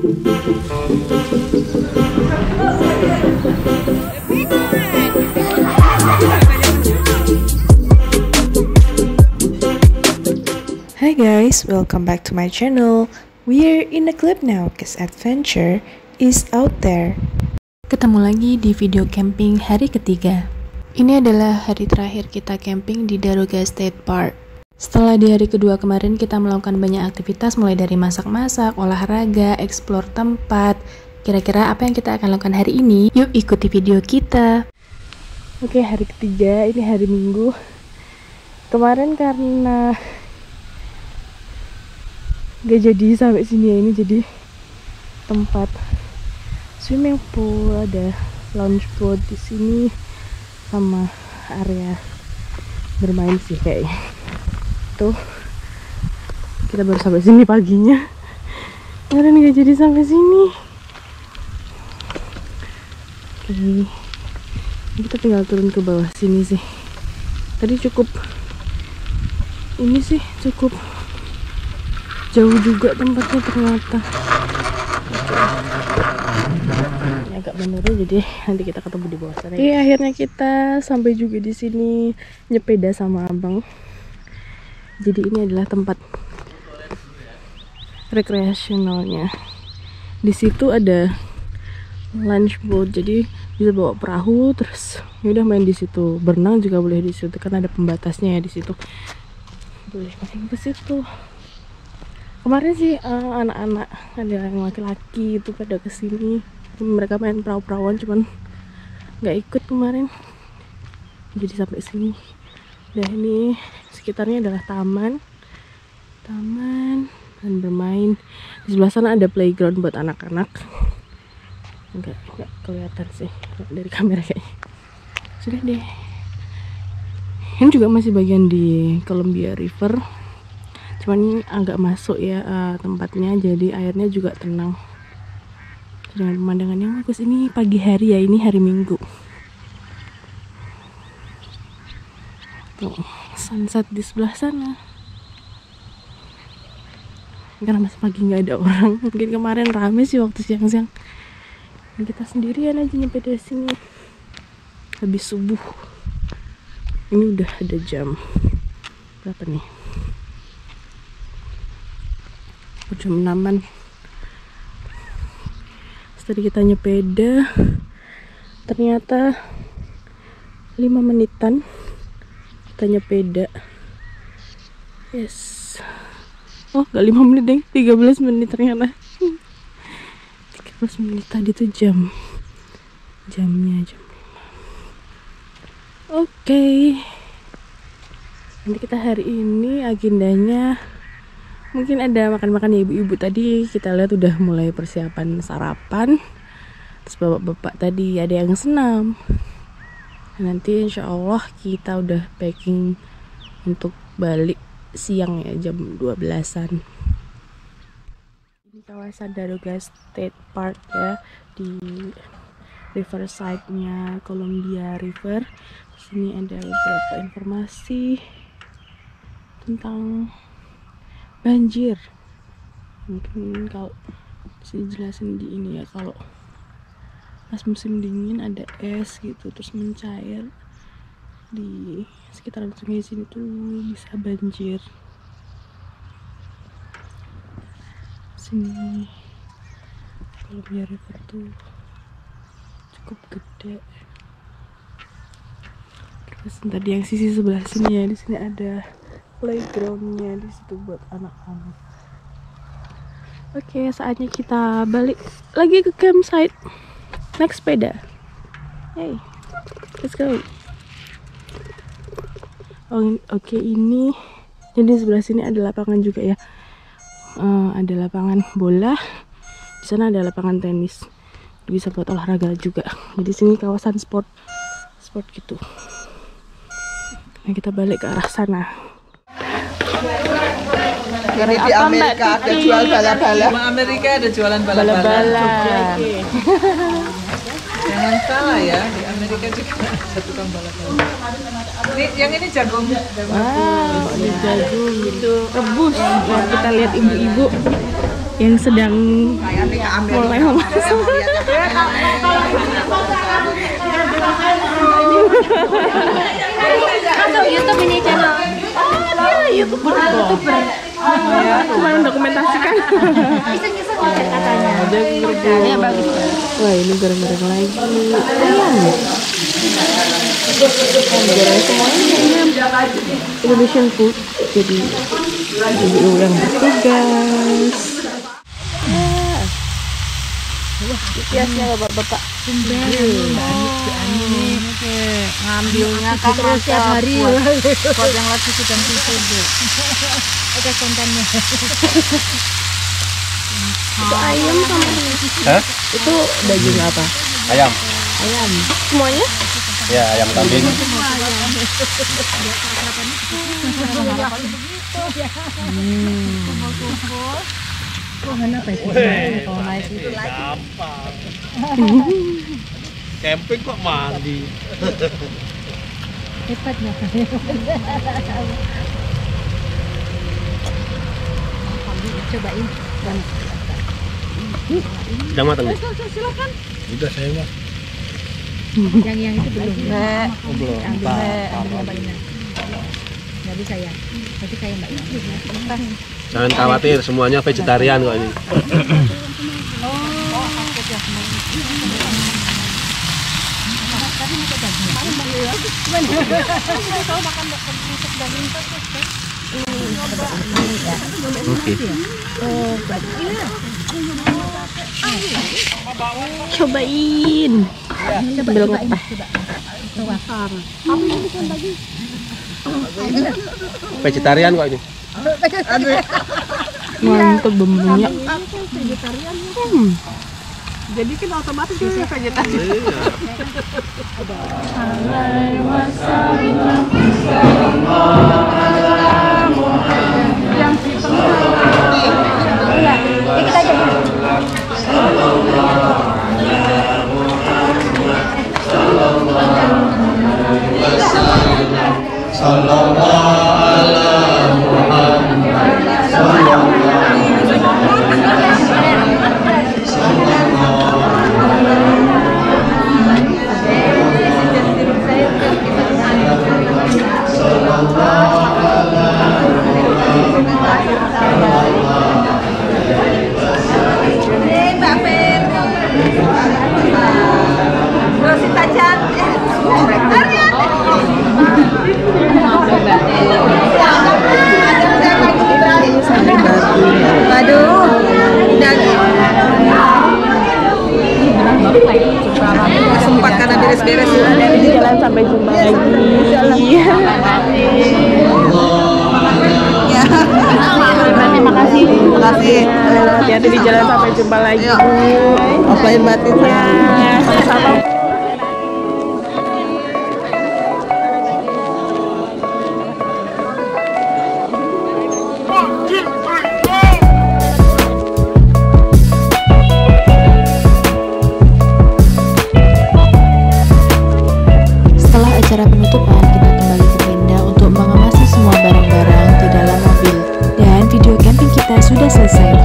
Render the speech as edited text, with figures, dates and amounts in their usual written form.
Hi guys, welcome back to my channel. We're in the club now cause adventure is out there. Ketemu lagi di video camping hari ketiga. Ini adalah hari terakhir kita camping di Daroga State Park. Setelah di hari kedua kemarin kita melakukan banyak aktivitas mulai dari masak-masak, olahraga, explore tempat. Kira-kira apa yang kita akan lakukan hari ini? Yuk ikuti video kita. Oke, hari ketiga, ini hari Minggu. Kemarin karena gak jadi sampai sini ya, ini jadi tempat swimming pool, ada lounge boat di sini sama area bermain sih kayaknya. Tuh kita baru sampai sini paginya, kemarin gak jadi sampai sini. Oke, kita tinggal turun ke bawah sini sih. Tadi cukup ini sih, cukup jauh juga tempatnya ternyata. Ini agak menurun, jadi nanti kita ketemu di bawah sana. Oke, akhirnya kita sampai juga di sini, nyepeda sama abang. Jadi ini adalah tempat rekreasionalnya. Di situ ada lunch boat, jadi bisa bawa perahu, terus ya udah main di situ. Berenang juga boleh di situ, karena ada pembatasnya ya di situ. Boleh main ke situ. Kemarin sih anak-anak, ada yang laki-laki itu pada kesini, mereka main perahu-perahuan, cuman nggak ikut kemarin, jadi sampai sini. Dan ini sekitarnya adalah taman dan bermain. Di sebelah sana ada playground buat anak-anak. Nggak kelihatan sih dari kamera kayaknya. Sudah deh. Ini juga masih bagian di Columbia River. Cuman agak masuk ya tempatnya, jadi airnya juga tenang dengan pemandangan yang bagus. Ini pagi hari ya, ini hari Minggu. Tuh, sunset di sebelah sana. Karena masih pagi nggak ada orang, mungkin kemarin rame sih waktu siang-siang. Kita sendirian aja nyampe dari sini habis subuh. Ini udah ada jam berapa nih? Jam 6-an. Tadi kita nyepeda, ternyata 5 menitan kita nyepeda. Yes. Oh, gak 5 menit deh, 13 menit ternyata. 13 menit tadi tuh jamnya jam 5. Oke. Nanti kita hari ini agendanya mungkin ada makan-makan ya, ibu-ibu tadi kita lihat udah mulai persiapan sarapan. Terus bapak-bapak tadi ada yang senam. Nanti insya Allah kita udah packing untuk balik siang ya, jam 12-an. Ini kawasan Daroga State Park ya, di riverside-nya Columbia River. Di sini ada beberapa informasi tentang banjir. Mungkin kalau bisa dijelasin di ini ya, kalau pas musim dingin ada es gitu terus mencair di sekitaran sungai sini tuh bisa banjir. Sini Columbia River tuh cukup gede. Terus tadi yang sisi sebelah sini ya, di sini ada playgroundnya di situ buat anak-anak. Oke, saatnya kita balik lagi ke campsite, naik sepeda. Hey, let's go. Oke, ini jadi sebelah sini ada lapangan juga ya. Ada lapangan bola, di sana ada lapangan tenis, bisa buat olahraga juga. Jadi sini kawasan sport gitu. Nah, kita balik ke arah sana. Karena di Amerika ada jual bala-bala. Di Amerika ada jualan bala-bala. Jangan salah ya, di Amerika juga ada tukang bala-bala. Yang ini jagung. Wow, ini jagung itu rebus. Nah, kita lihat ibu-ibu yang sedang mulai memasak. YouTube ini channel. YouTuber. Cuma mendokumentasikan. Iseng-iseng ngecek katanya. Ya bagus. Wah, ini goreng-goreng lagi. Goreng semuanya Indonesian food. Jadi ibu yang bertugas. Biasanya bapak-bapak Ngambilnya kan terus tiap hari. Buat yang lagi sedang tidur deh. Ada kontennya. itu ayam sama itu daging apa? Ayam. Semuanya? Ya, ayam kambing. Camping kok mandi. Hebatnya. Cobain. Udah matang nih? Silakan. Udah saya mah. Yang itu belum. Belum. Ambil Mbak Ina. Nggak bisa ya. Berarti kayak Mbak Ina. Jangan khawatir, semuanya vegetarian kok ini. Oke. Cobain. Sambil ngepah. Vegetarian kok ini. Mantap bumbunya. Jadi kan otomatis dia vegetarian. Sempat karena beres-beres Di jalan sampai jumpa lagi. Terima kasih. Terima kasih. Hati-hati di jalan sampai jumpa lagi. Offline batin ya. Sama-sama. Setelah acara penutupan, kita kembali ke tenda untuk mengemasi semua barang-barang di dalam mobil. Dan video camping kita sudah selesai.